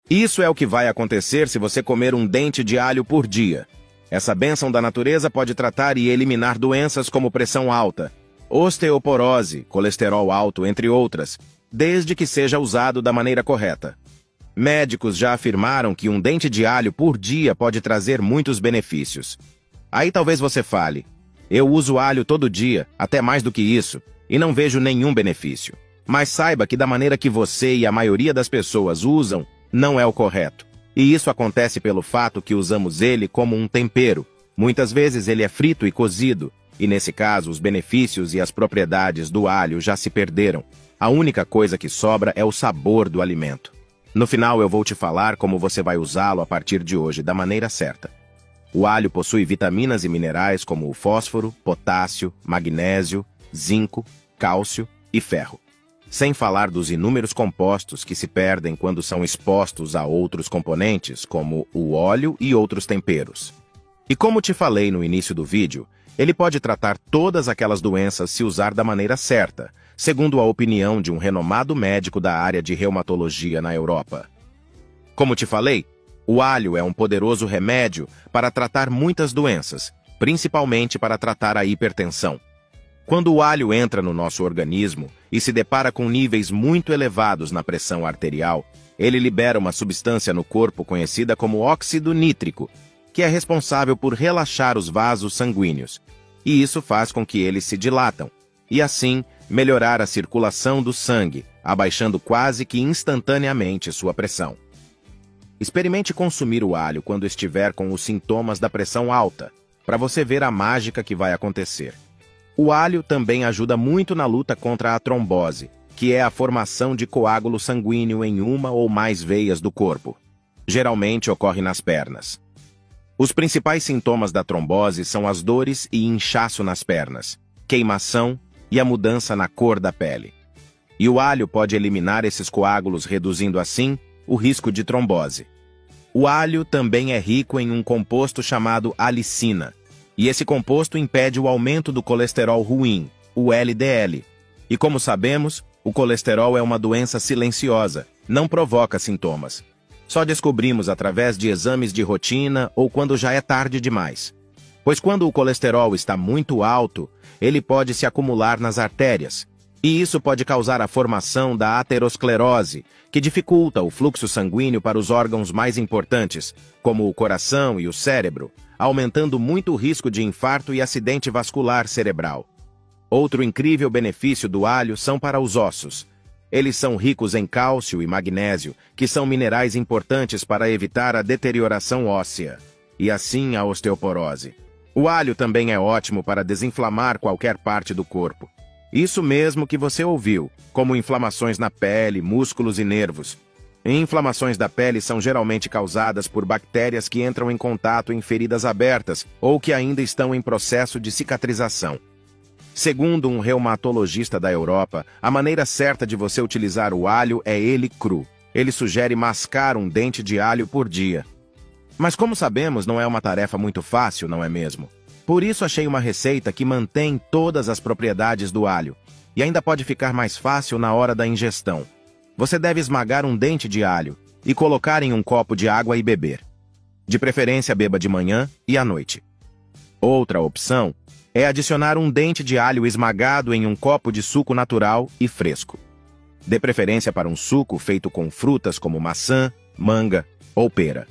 Isso é o que vai acontecer se você comer um dente de alho por dia. Essa bênção da natureza pode tratar e eliminar doenças como pressão alta, osteoporose, colesterol alto, entre outras, desde que seja usado da maneira correta. Médicos já afirmaram que um dente de alho por dia pode trazer muitos benefícios. Aí talvez você fale, eu uso alho todo dia, até mais do que isso, e não vejo nenhum benefício. Mas saiba que da maneira que você e a maioria das pessoas usam, não é o correto. E isso acontece pelo fato que usamos ele como um tempero. Muitas vezes ele é frito e cozido, e nesse caso os benefícios e as propriedades do alho já se perderam. A única coisa que sobra é o sabor do alimento. No final eu vou te falar como você vai usá-lo a partir de hoje da maneira certa. O alho possui vitaminas e minerais como o fósforo, potássio, magnésio, zinco, cálcio e ferro. Sem falar dos inúmeros compostos que se perdem quando são expostos a outros componentes, como o óleo e outros temperos. E como te falei no início do vídeo, ele pode tratar todas aquelas doenças se usar da maneira certa, segundo a opinião de um renomado médico da área de reumatologia na Europa. Como te falei, o alho é um poderoso remédio para tratar muitas doenças, principalmente para tratar a hipertensão. Quando o alho entra no nosso organismo e se depara com níveis muito elevados na pressão arterial, ele libera uma substância no corpo conhecida como óxido nítrico, que é responsável por relaxar os vasos sanguíneos, e isso faz com que eles se dilatam, e assim melhorar a circulação do sangue, abaixando quase que instantaneamente sua pressão. Experimente consumir o alho quando estiver com os sintomas da pressão alta, para você ver a mágica que vai acontecer. O alho também ajuda muito na luta contra a trombose, que é a formação de coágulo sanguíneo em uma ou mais veias do corpo. Geralmente ocorre nas pernas. Os principais sintomas da trombose são as dores e inchaço nas pernas, queimação e a mudança na cor da pele. E o alho pode eliminar esses coágulos, reduzindo assim o risco de trombose. O alho também é rico em um composto chamado alicina, e esse composto impede o aumento do colesterol ruim, o LDL. E como sabemos, o colesterol é uma doença silenciosa, não provoca sintomas. Só descobrimos através de exames de rotina ou quando já é tarde demais. Pois quando o colesterol está muito alto, ele pode se acumular nas artérias. E isso pode causar a formação da aterosclerose, que dificulta o fluxo sanguíneo para os órgãos mais importantes, como o coração e o cérebro, aumentando muito o risco de infarto e acidente vascular cerebral. Outro incrível benefício do alho são para os ossos. Eles são ricos em cálcio e magnésio, que são minerais importantes para evitar a deterioração óssea, e assim a osteoporose. O alho também é ótimo para desinflamar qualquer parte do corpo. Isso mesmo que você ouviu, como inflamações na pele, músculos e nervos. Inflamações da pele são geralmente causadas por bactérias que entram em contato em feridas abertas ou que ainda estão em processo de cicatrização. Segundo um reumatologista da Europa, a maneira certa de você utilizar o alho é ele cru. Ele sugere mascar um dente de alho por dia. Mas como sabemos, não é uma tarefa muito fácil, não é mesmo? Por isso achei uma receita que mantém todas as propriedades do alho e ainda pode ficar mais fácil na hora da ingestão. Você deve esmagar um dente de alho e colocar em um copo de água e beber. De preferência, beba de manhã e à noite. Outra opção é adicionar um dente de alho esmagado em um copo de suco natural e fresco. Dê preferência para um suco feito com frutas como maçã, manga ou pera.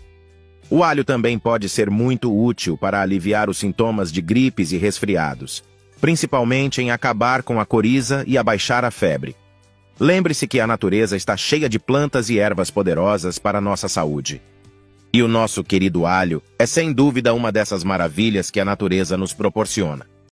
O alho também pode ser muito útil para aliviar os sintomas de gripes e resfriados, principalmente em acabar com a coriza e abaixar a febre. Lembre-se que a natureza está cheia de plantas e ervas poderosas para a nossa saúde. E o nosso querido alho é sem dúvida uma dessas maravilhas que a natureza nos proporciona.